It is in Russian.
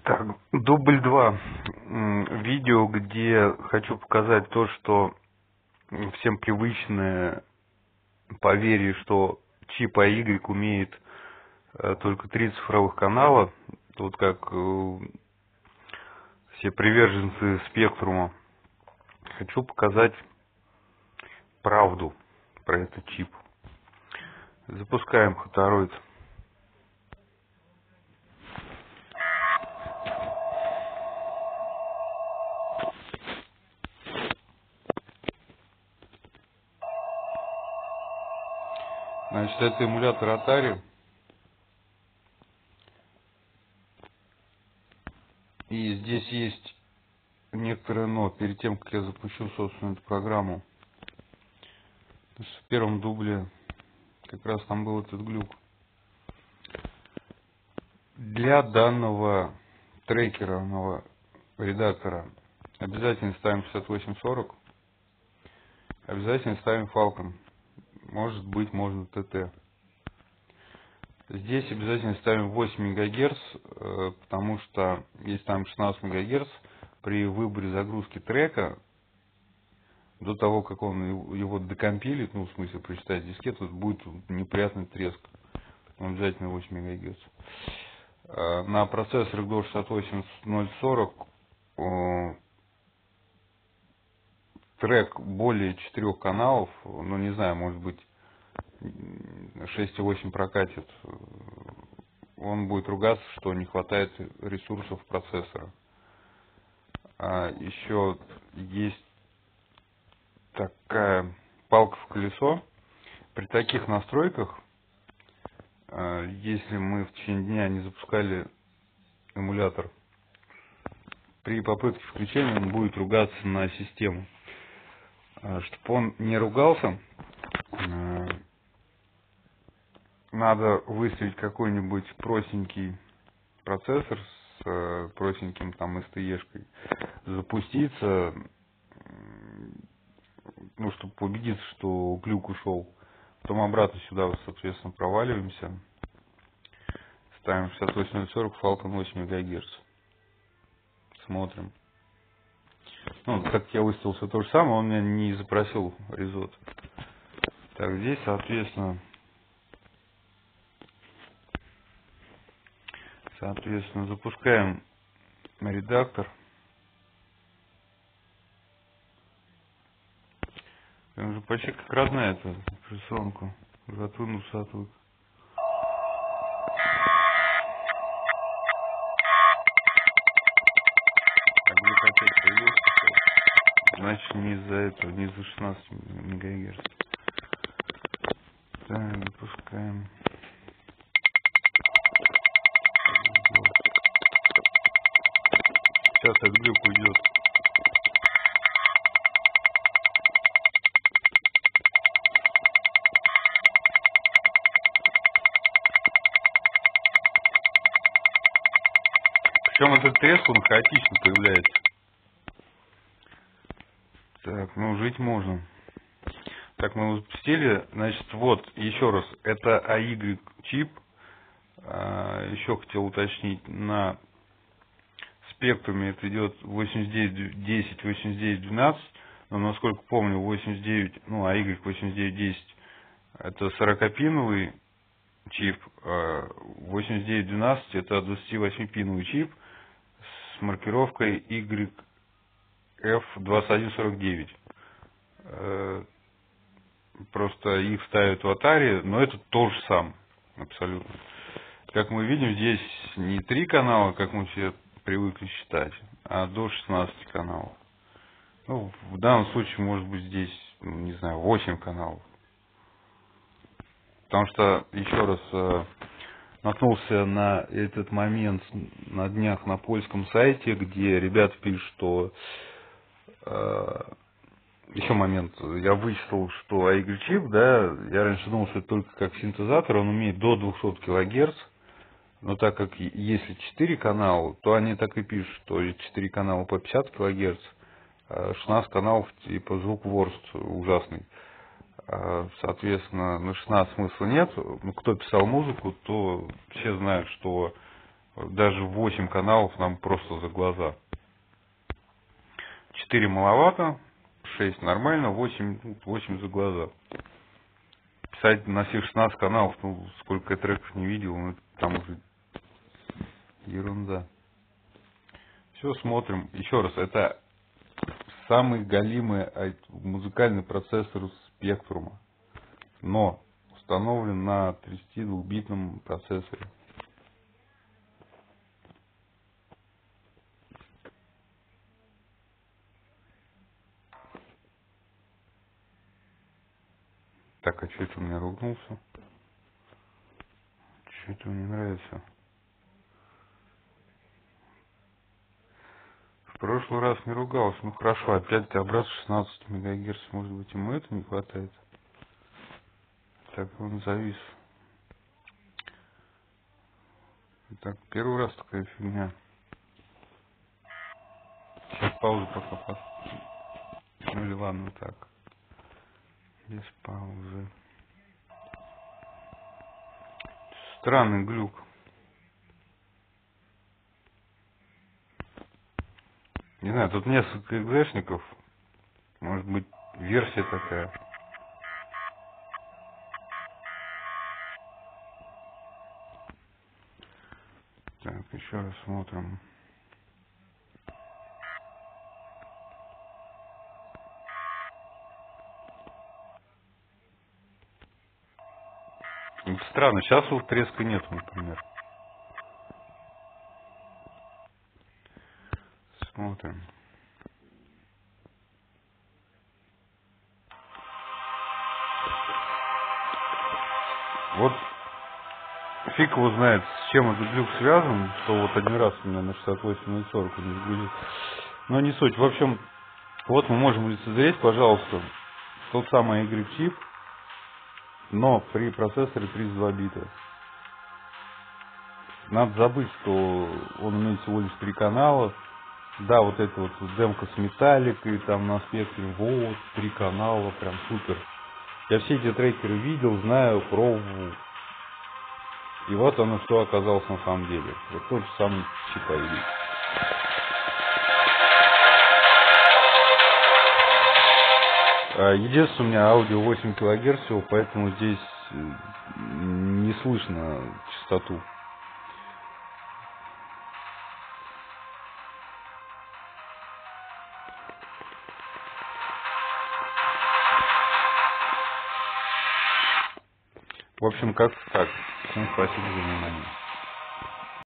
Так, дубль 2. Видео, где хочу показать то, что всем привычное поверье, что чип AY умеет только 3 цифровых канала. Вот как все приверженцы спектрума. Хочу показать правду про этот чип. Запускаем Hotoroid. Значит, это эмулятор Atari. И здесь есть некоторое но. Перед тем, как я запущу, собственно, эту программу. В первом дубле как раз там был этот глюк. Для данного трекерного редактора обязательно ставим 6840. Обязательно ставим Falcon. Может быть, можно ТТ. Здесь обязательно ставим 8 МГц, потому что если там 16 МГц, при выборе загрузки трека, до того, как он его докомпилит, ну, в смысле, прочитать дискету, будет неприятный треск. Поэтому обязательно 8 МГц. На процессоре до 68040 трек более 4 каналов, ну, не знаю, может быть, 6,8 прокатит, он будет ругаться, что не хватает ресурсов процессора. Еще есть такая палка в колесо. При таких настройках, если мы в течение дня не запускали эмулятор, при попытке включения он будет ругаться на систему. Чтобы он не ругался, надо выставить какой-нибудь простенький процессор с простеньким там STE-шкой, запуститься, ну, чтобы убедиться, что глюк ушел. Потом обратно сюда, соответственно, проваливаемся. Ставим 68040, Falcon 8 МГц. Смотрим. Ну, так я выставил все то же самое, он меня не запросил резот. Так, здесь, соответственно, запускаем редактор. Он уже почти как родная эта операционка. Затвын, усатвык. Так, где опять появился. Значит, не из-за этого, не из-за 16 МГц. Так, запускаем. Сейчас этот глюк уйдет. Причем этот треск, он хаотично появляется. Так, ну жить можно. Так, мы его запустили. Значит, вот, еще раз, это AY чип. Еще хотел уточнить, на спектруме это идет 8910, 8912, но насколько помню, 89, ну, AY 8910 это 40-пиновый чип, 8912 это 28-пиновый чип с маркировкой YF2149. Просто их ставят в Atari, но это то же самое, абсолютно. Как мы видим, здесь не 3 канала, как мы все привыкли считать, а до 16 каналов. Ну, в данном случае, может быть, здесь, не знаю, 8 каналов. Потому что, еще раз, наткнулся на этот момент на днях на польском сайте, где ребята пишут, что... Еще момент, я вычислил, что AY чип, да, я раньше думал, что это только как синтезатор, он умеет до 200 кГц, но так как если 4 канала, то они так и пишут, что 4 канала по 50 кГц, 16 каналов типа звук ворст ужасный. Соответственно, на 16 смысла нет. Ну, кто писал музыку, то все знают, что Даже 8 каналов нам просто за глаза. 4 маловато, 6 нормально, 8 за глаза. Писать на всех 16 каналов, ну, сколько я треков не видел, ну, там уже ерунда. Все, смотрим. Еще раз, это самый галимый музыкальный процессор Spectrum, но установлен на 32-битном процессоре. Так, а что это у меня ругнулся? Что это мне нравится? В прошлый раз не ругался. Ну хорошо, опять обратно 16 МГц. Может быть, ему это не хватает. Так, он завис. Так, первый раз такая фигня. Сейчас паузу пока поставлю. Ну или ладно, так. Без паузы. Странный глюк. Не знаю, тут несколько экзешников. Может быть, версия такая. Так, еще раз смотрим. Странно, сейчас вот треска нет, например. Смотрим. Вот фиг его знает, с чем этот глюк связан, что вот один раз у меня на 68.40 не загрузил. Но не суть. В общем, вот мы можем лицезреть, пожалуйста, тот самый Y-чип, но при процессоре 32 бита. Надо забыть, что он имеет всего лишь 3 канала. Да, вот это вот демка с металликой, там на спектре, вот, 3 канала, прям супер. Я все эти трекеры видел, знаю, пробовал. И вот оно что оказалось на самом деле. Вот тот же самый чип ID. Единственное, у меня аудио 8 кГц всего, поэтому здесь не слышно частоту. В общем, как так. Всем спасибо за внимание.